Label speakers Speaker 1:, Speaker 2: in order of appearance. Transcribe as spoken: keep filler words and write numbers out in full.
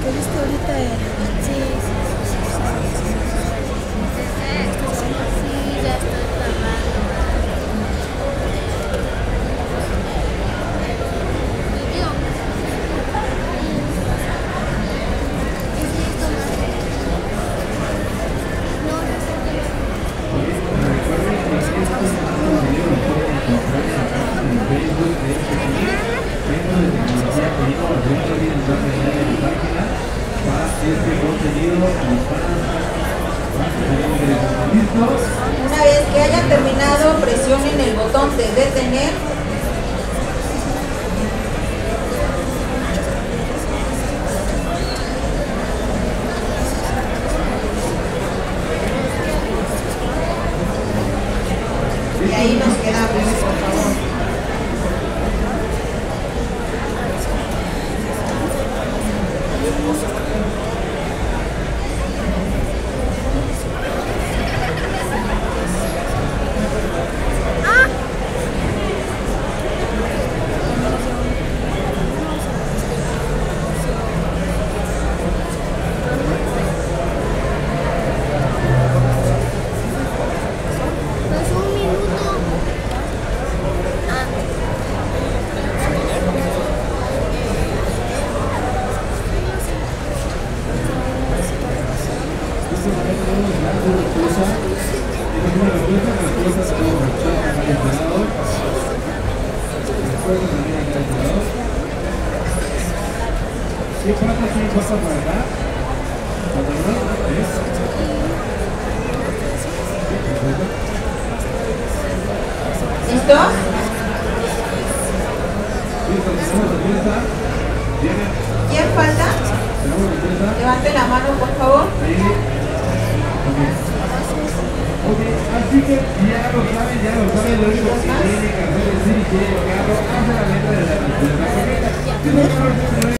Speaker 1: que he visto ahorita. Eh. Sí, sí, sí, sí, sí, sí, ya estoy trabajando.
Speaker 2: Una vez que hayan terminado, presionen el botón de detener. Y ahí nos quedamos, por favor.
Speaker 3: ¿Qué pasa si pasa por acá?
Speaker 2: ¿Listo? ¿Quién falta? Levante la mano, por favor.
Speaker 3: Ok, así que ya lo saben, ya lo saben, lo único que tiene que hacer es ir y llevarlo hacia la letra de la correcta.